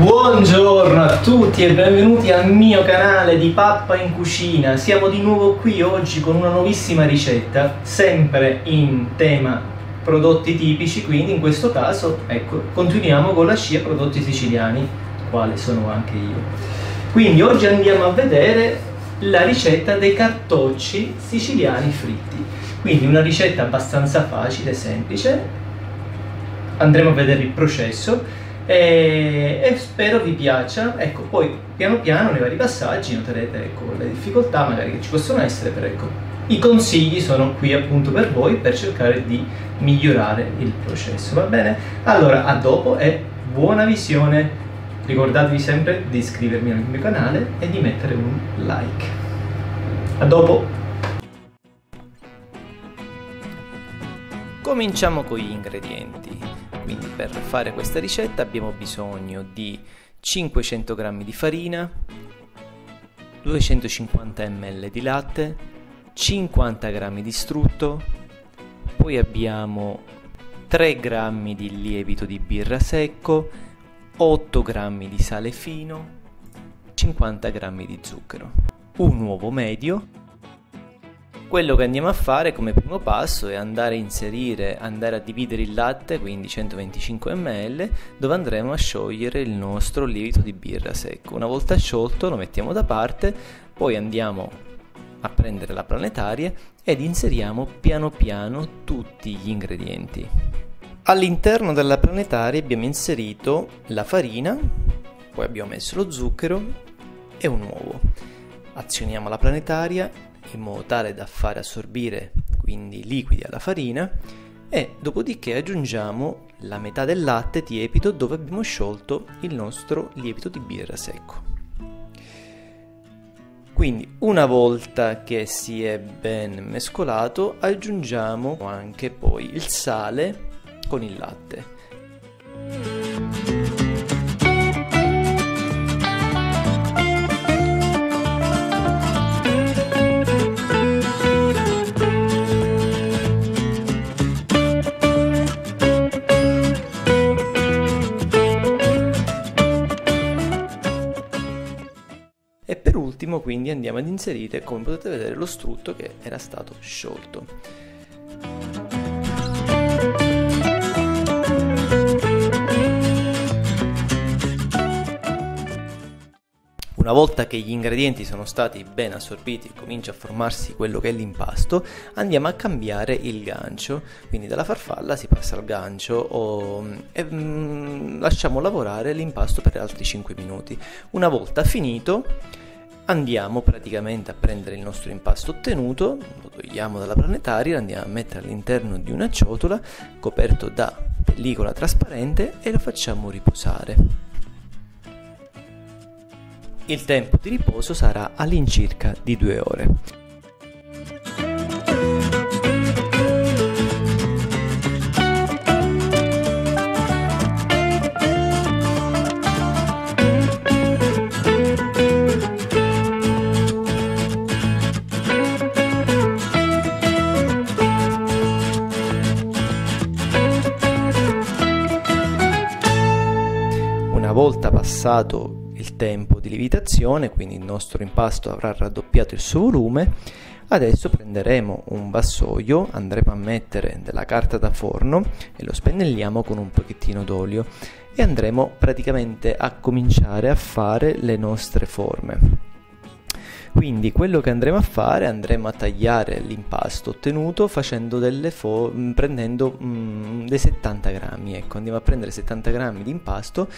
Buongiorno a tutti e benvenuti al mio canale di Pappa in Cucina. Siamo di nuovo qui oggi con una nuovissima ricetta, sempre in tema prodotti tipici, quindi in questo caso, ecco, continuiamo con la scia prodotti siciliani, quale sono anche io. Quindi oggi andiamo a vedere la ricetta dei cartocci siciliani fritti. Quindi una ricetta abbastanza facile e semplice, andremo a vedere il processo. E spero vi piaccia. Ecco, poi piano piano nei vari passaggi noterete, ecco, le difficoltà magari che ci possono essere, però ecco, i consigli sono qui appunto per voi, per cercare di migliorare il processo, va bene? Allora, a dopo e buona visione. Ricordatevi sempre di iscrivervi al mio canale e di mettere un like. A dopo. Cominciamo con gli ingredienti. Quindi per fare questa ricetta abbiamo bisogno di 500 g di farina, 250 ml di latte, 50 g di strutto, poi abbiamo 3 g di lievito di birra secco, 8 g di sale fino, 50 g di zucchero, un uovo medio. Quello che andiamo a fare come primo passo è andare a dividere il latte, quindi 125 ml, dove andremo a sciogliere il nostro lievito di birra secco. Una volta sciolto lo mettiamo da parte, poi andiamo a prendere la planetaria ed inseriamo piano piano tutti gli ingredienti. All'interno della planetaria abbiamo inserito la farina, poi abbiamo messo lo zucchero e un uovo. Azioniamo la planetaria in modo tale da fare assorbire quindi i liquidi alla farina e dopodiché aggiungiamo la metà del latte tiepido dove abbiamo sciolto il nostro lievito di birra secco. Quindi una volta che si è ben mescolato aggiungiamo anche poi il sale con il latte. E per ultimo quindi andiamo ad inserire, come potete vedere, lo strutto che era stato sciolto. Una volta che gli ingredienti sono stati ben assorbiti e comincia a formarsi quello che è l'impasto, andiamo a cambiare il gancio, quindi dalla farfalla si passa al gancio e lasciamo lavorare l'impasto per altri 5 minuti. Una volta finito andiamo praticamente a prendere il nostro impasto ottenuto, lo togliamo dalla planetaria, lo andiamo a mettere all'interno di una ciotola coperto da pellicola trasparente e lo facciamo riposare. Il tempo di riposo sarà all'incirca di 2 ore. Una volta passato il tempo di lievitazione, quindi il nostro impasto avrà raddoppiato il suo volume, adesso prenderemo un vassoio, andremo a mettere della carta da forno e lo spennelliamo con un pochettino d'olio e andremo praticamente a cominciare a fare le nostre forme. Quindi quello che andremo a fare, andremo a tagliare l'impasto ottenuto facendo prendendo dei 70 grammi, ecco, andiamo a prendere 70 grammi di impasto.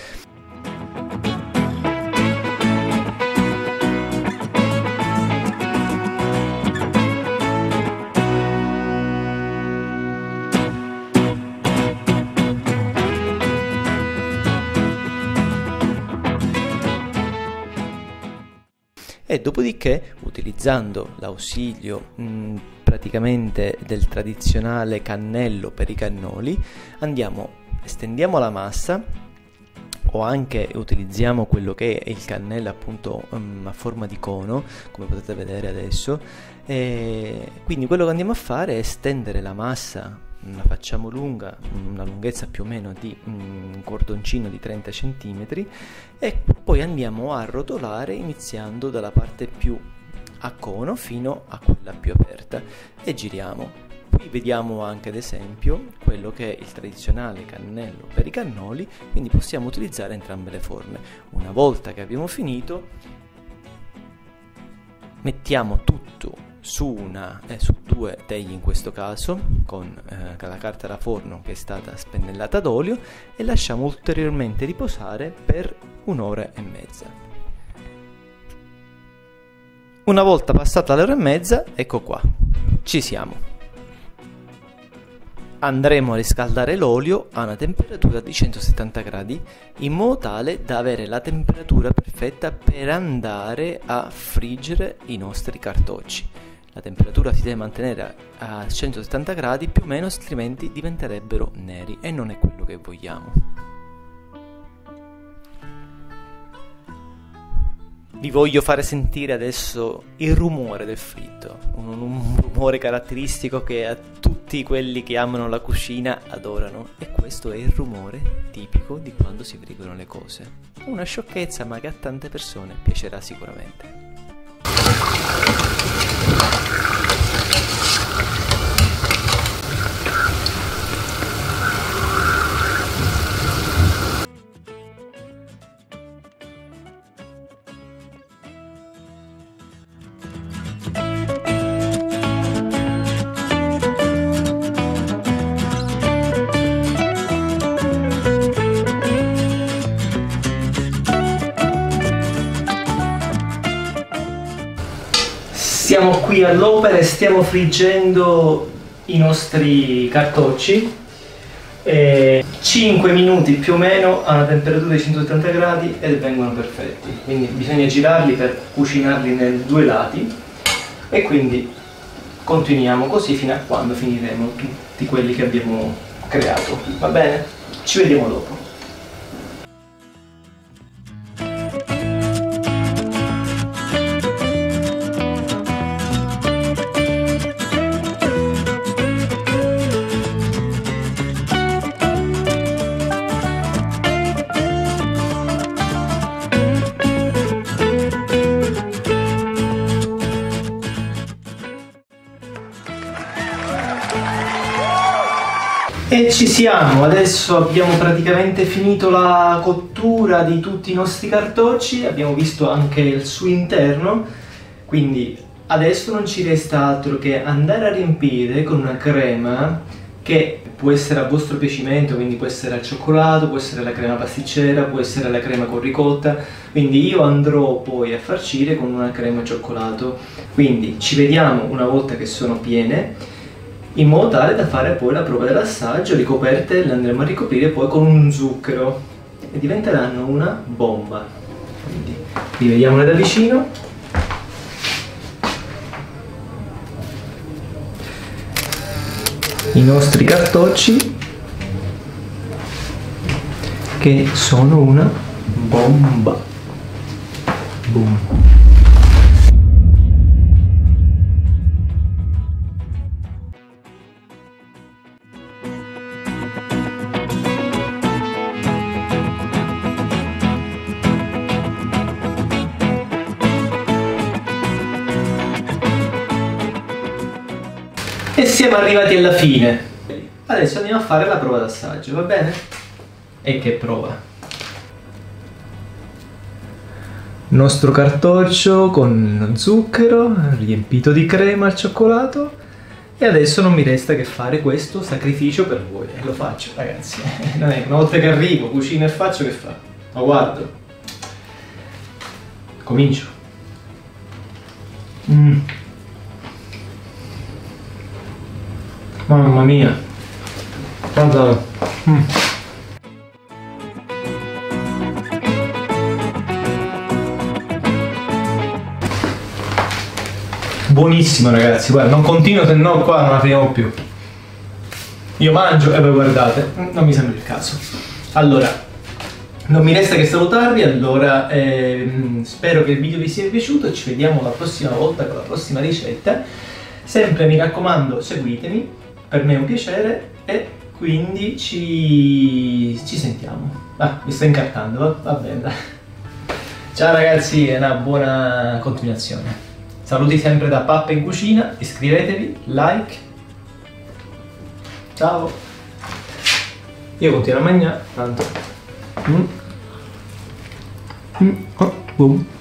E dopodiché, utilizzando l'ausilio praticamente del tradizionale cannello per i cannoli, estendiamo la massa o anche utilizziamo quello che è il cannello appunto a forma di cono, come potete vedere adesso. E quindi quello che andiamo a fare è stendere la massa la facciamo lunga, una lunghezza più o meno di un cordoncino di 30 cm, e poi andiamo a rotolare iniziando dalla parte più a cono fino a quella più aperta e giriamo. Qui vediamo anche ad esempio quello che è il tradizionale cannello per i cannoli, quindi possiamo utilizzare entrambe le forme. Una volta che abbiamo finito, mettiamo tutto su due teglie in questo caso, con la carta da forno che è stata spennellata d'olio, e lasciamo ulteriormente riposare per 1 ora e mezza. Una volta passata l'ora e mezza, ecco qua, ci siamo. Andremo a riscaldare l'olio a una temperatura di 170 gradi in modo tale da avere la temperatura perfetta per andare a friggere i nostri cartocci. La temperatura si deve mantenere a 170 gradi più o meno, altrimenti diventerebbero neri e non è quello che vogliamo. Vi voglio fare sentire adesso il rumore del fritto, un rumore caratteristico che a tutti quelli che amano la cucina adorano, e questo è il rumore tipico di quando si friggono le cose. Una sciocchezza, ma che a tante persone piacerà sicuramente. Siamo qui all'opera e stiamo friggendo i nostri cartocci, 5 minuti più o meno a una temperatura di 170 gradi e vengono perfetti. Quindi bisogna girarli per cucinarli nei due lati, e quindi continuiamo così fino a quando finiremo tutti quelli che abbiamo creato. Va bene? Ci vediamo dopo. E ci siamo, adesso abbiamo praticamente finito la cottura di tutti i nostri cartocci, abbiamo visto anche il suo interno, quindi adesso non ci resta altro che andare a riempire con una crema che può essere a vostro piacimento, quindi può essere al cioccolato, può essere la crema pasticcera, può essere la crema con ricotta, quindi io andrò poi a farcire con una crema al cioccolato. Quindi ci vediamo una volta che sono piene, in modo tale da fare poi la prova dell'assaggio. Ricoperte le andremo a ricoprire poi con un zucchero e diventeranno una bomba. Quindi rivediamole da vicino. I nostri cartocci che sono una bomba. Boom. E siamo arrivati alla fine. Adesso andiamo a fare la prova d'assaggio, va bene? E che prova? Nostro cartoccio con zucchero riempito di crema al cioccolato, e adesso non mi resta che fare questo sacrificio per voi, e lo faccio, ragazzi. Non è una volta che arrivo, cucino e faccio, che fa? Ma guardo. Comincio. Mamma mia, guarda. Buonissimo, ragazzi, guarda, non continuo, se no qua non la finiamo più. Io mangio e voi guardate, non mi sembra il caso. Allora, non mi resta che salutarvi. Allora, spero che il video vi sia piaciuto e ci vediamo la prossima volta con la prossima ricetta. Sempre mi raccomando, seguitemi. Per me è un piacere, e quindi ci sentiamo. Ah, mi sto incartando, va bene, dai. Ciao ragazzi e una buona continuazione. Saluti sempre da Pappa in Cucina, iscrivetevi, like. Ciao. Io continuo a mangiare, tanto. Oh, boom.